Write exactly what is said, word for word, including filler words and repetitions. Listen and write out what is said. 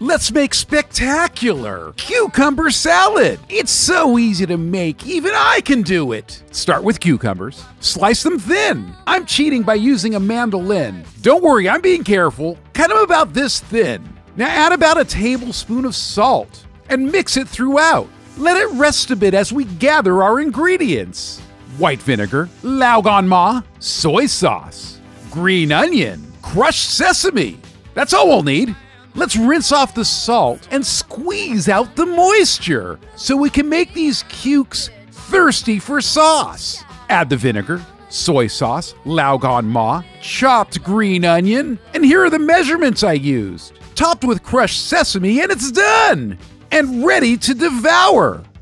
Let's make spectacular cucumber salad. It's so easy to make, even I can do it. Start with cucumbers. Slice them thin. I'm cheating by using a mandolin. Don't worry, I'm being careful. Cut them about this thin. Now add about a tablespoon of salt and mix it throughout. Let it rest a bit as we gather our ingredients. White vinegar, Laugan Ma, soy sauce, green onion, crushed sesame. That's all we'll need. Let's rinse off the salt and squeeze out the moisture so we can make these cukes thirsty for sauce. Add the vinegar, soy sauce, Laugan Ma, chopped green onion, and here are the measurements I used. Topped with crushed sesame and it's done! And ready to devour!